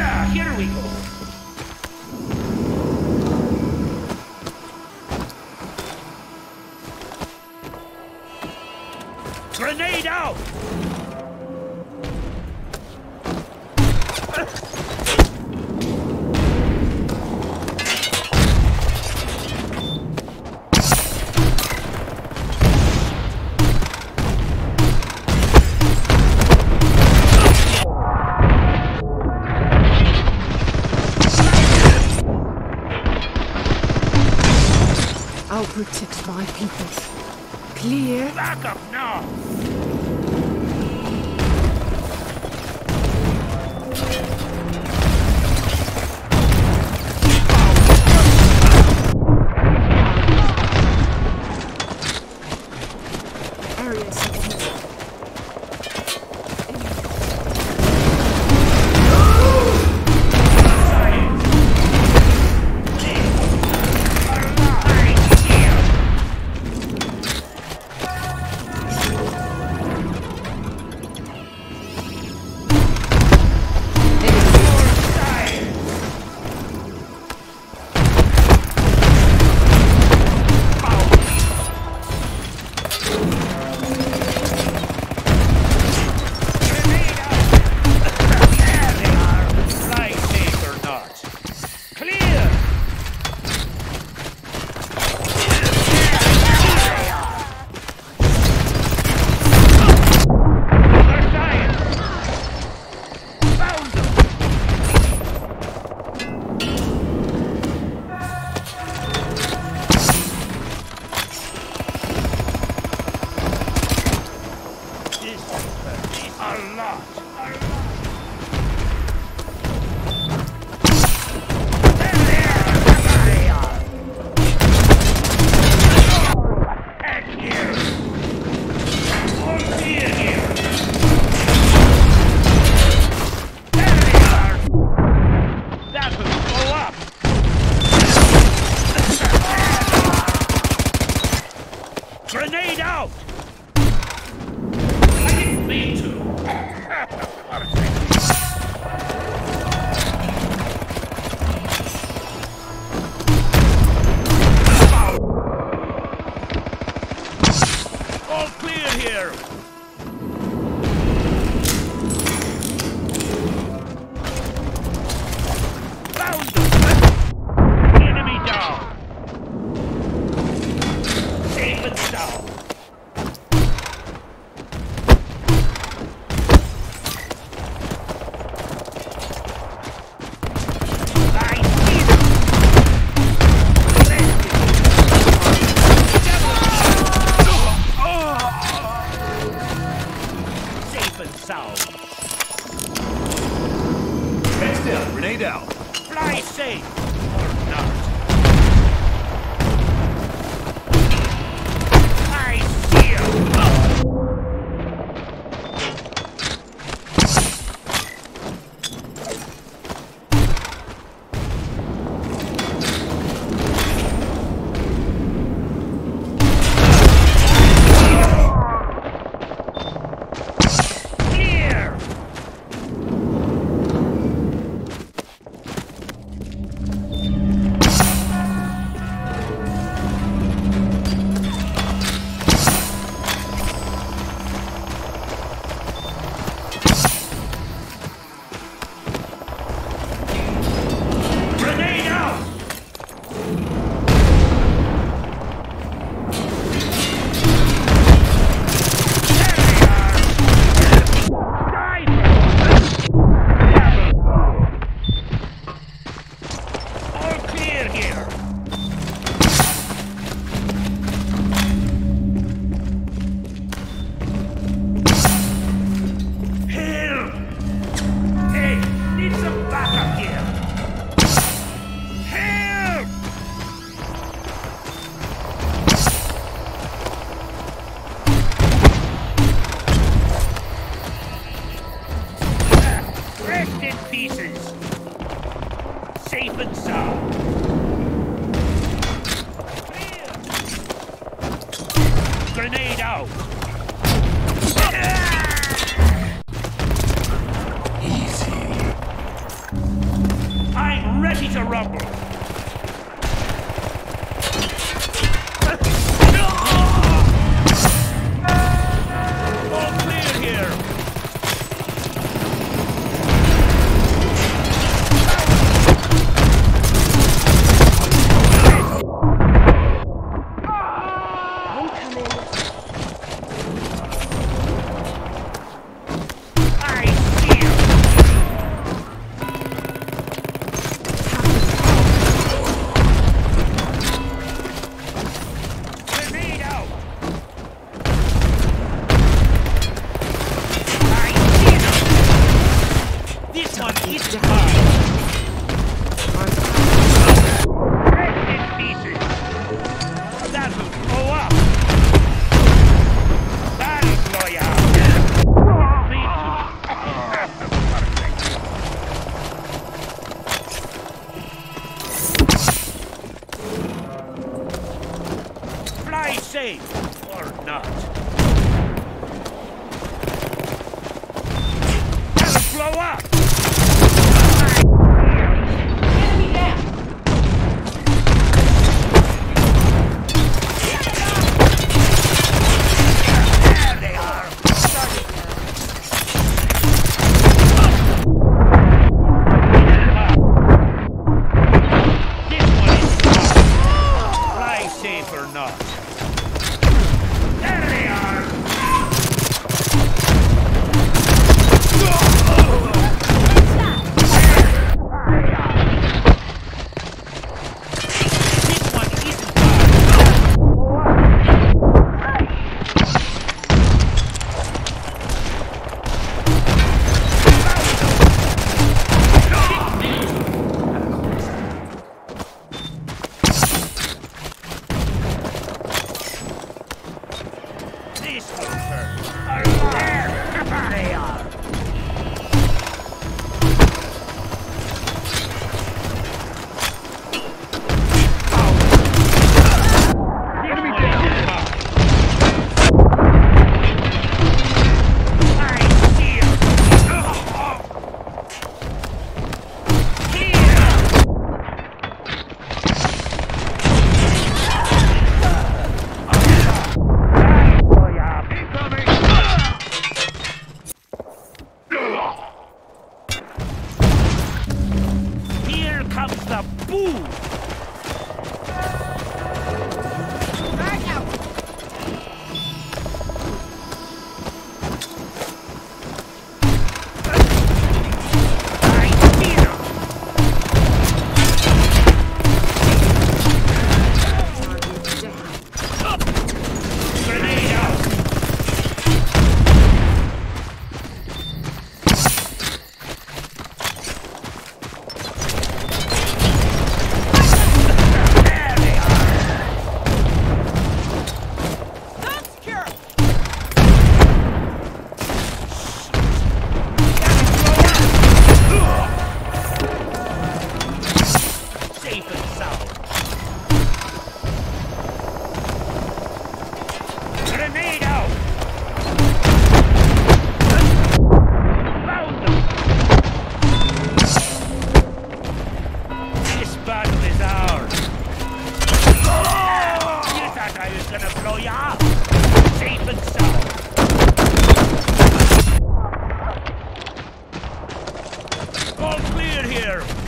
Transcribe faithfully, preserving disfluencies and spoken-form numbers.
Yeah, here we go. Grenade out! I'll protect my people. Clear? Back up now! Area secure. Grenade out! I didn't mean to. All clear here. Found them. Enemy down. Safe and sound. Sound. Heads down, grenade out. Fly safe or not. I see you. In pieces. Safe and sound. Clear. Grenade out. Easy. Easy to rumble. All clear here. I see you. Grenade out. I see you. This one is mine. Rest in pieces. That'll blow up. That'll blow you out. Fly safe or not. That'll blow up. Enemy down. There they are. This one is mine. Fly safe or not. There they are. This one isn't This will hurt. There they are. Enemy down. I see you. Here comes the boom! Frag out. I see them! Grenade out! There they are! Not secure. Safe and sound. Grenade out! Found them! This battle is ours. You thought I was gonna blow you up? Safe and sound. All clear here.